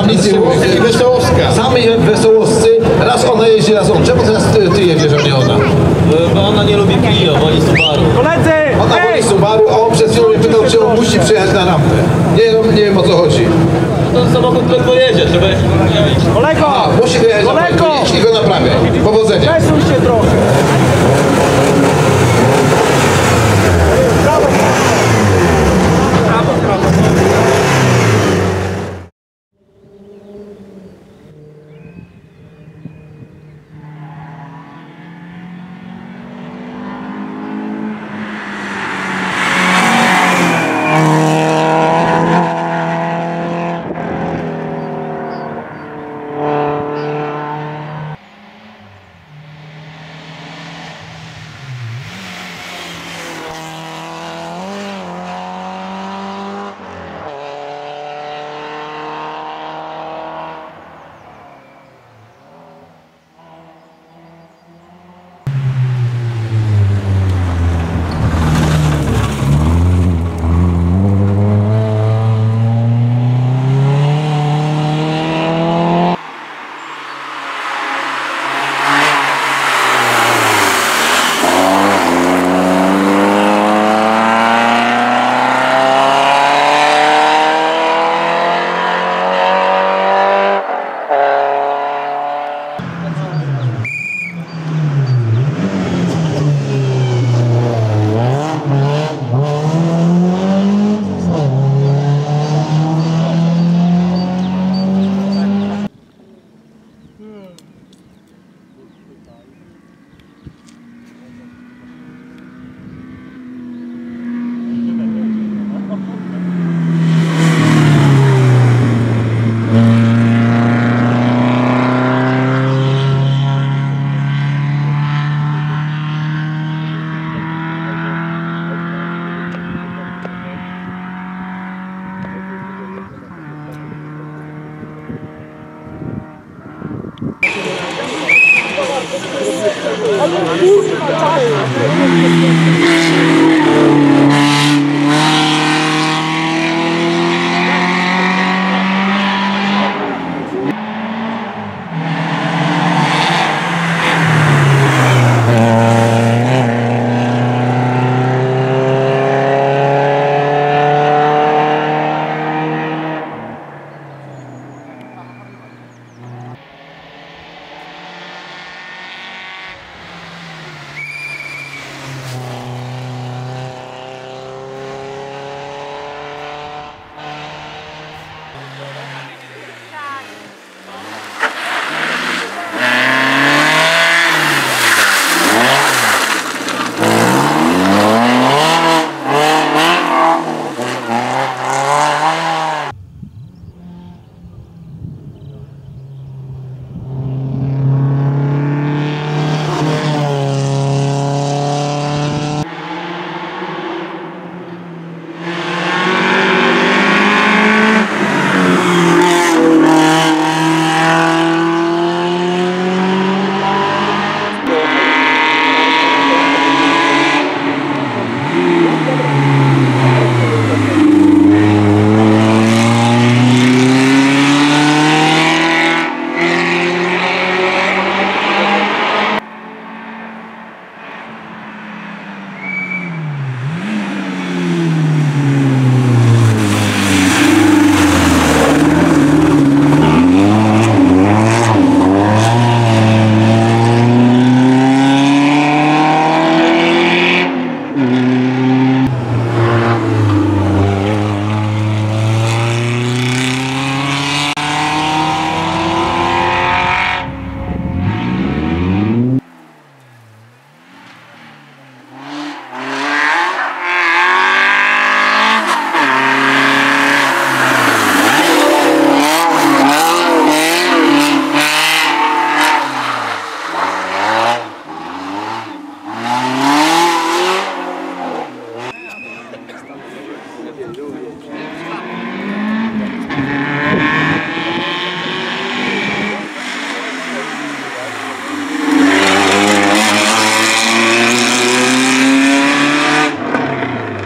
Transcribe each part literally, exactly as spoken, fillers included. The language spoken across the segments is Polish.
nic nie mówię. Wesołowska. Sami wesołowscy, raz ona jeździ, raz on. Czemu teraz ty, ty jedziesz, a nie ona? Bo ona nie lubi Clio, woli Subaru. Koledzy! Ona woli Subaru, a on przed chwilą mnie pytał, czy on musi przyjechać na rampę. Nie, no, nie wiem o co chodzi. To samochód prędko jedzie, trzeba jechać. Kolego! A, musi wyjechać na Kolego! rampę i go naprawiać. Powodzenia. Przesuń się trochę. Brawo, brawo.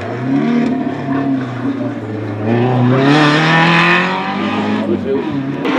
Thank you.